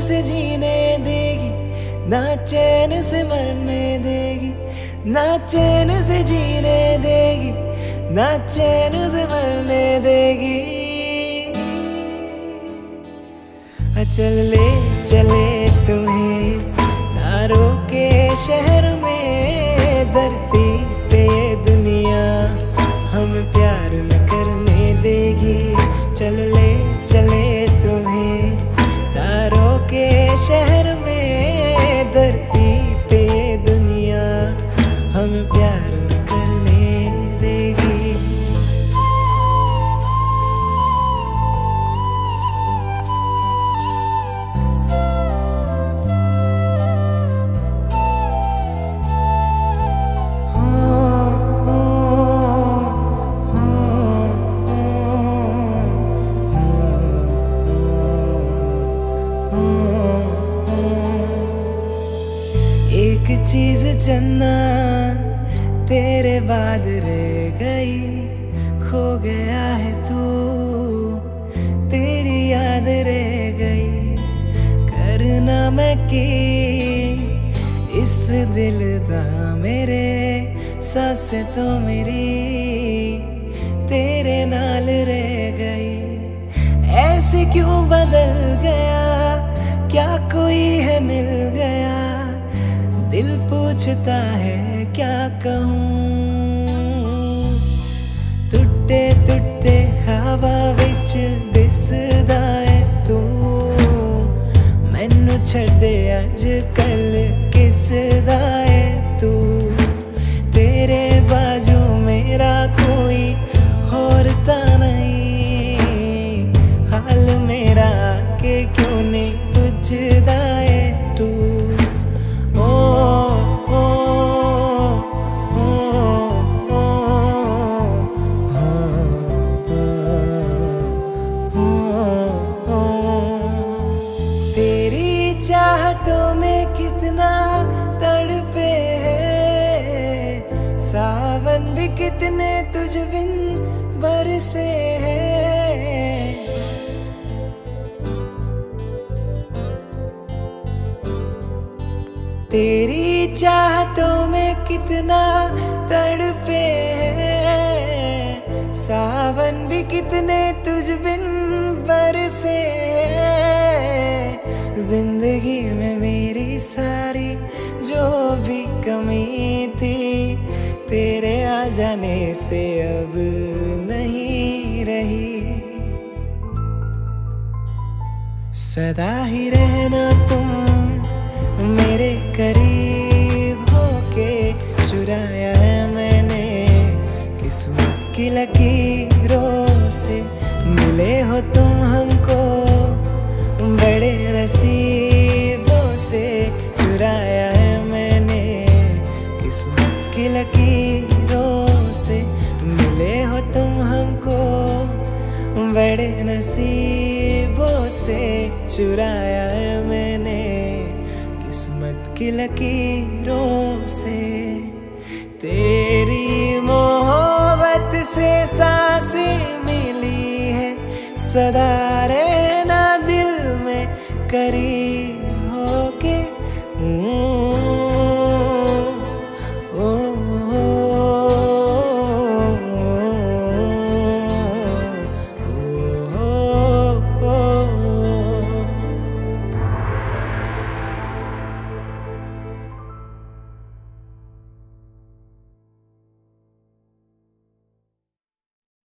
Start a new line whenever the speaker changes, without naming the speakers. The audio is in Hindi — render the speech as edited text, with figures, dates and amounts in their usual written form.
से जीने देगी, ना चैन से मरने देगी, ना चैन से जीने देगी, ना चैन से मरने देगी। चल ले चले तुम्हें तारों के शहर में, धरती पे ये दुनिया हमें प्यार न करने देगी। चल ले चले तुम्हें तारों के शहर में, धरती पे ये दुनिया हमें प्यार न करने देगी। एक चीज चन्ना तेरे बाद रह गई, खो गया है तू, तेरी याद रह गई। करना मैं की इस दिल दा मेरे, सांसें तो मेरी तेरे नाल रह गई। ऐसे क्यों बदल गया, क्या कोई है मिल गया, दिल पूछता है क्या कहूँ। टुटे टुटे हवा विच दिसदा है तू, मैनू छड्डे अज कल किसदा है तू। तेरे बाजू मेरा कोई होर ता नहीं, हाल मेरा के क्यों नहीं पुछदा है तू। तेरी चाहतों में कितना तड़पे हैं, सावन भी कितने तुझ बिन बरसे हैं। तेरी चाहतों में कितना तड़पे हैं, सावन भी कितने तुझ बिन बरसे हैं। जिंदगी में मेरी सारी जो भी कमी थी, तेरे आ जाने से अब नहीं रही। सदा ही रहना तुम मेरे करीब होके, चुराया है मैंने किस्मत की लकीरों से। मिले हो तुम हमको बड़े नसीबों से, चुराया है मैंने किस्मत की लकीरों से। मिले हो तुम हमको बड़े नसीबों से, चुराया है मैंने किस्मत की लकीरों से। तेरी मोहब्बत से सांसें मिली है, सदा रहना दिल में करीब।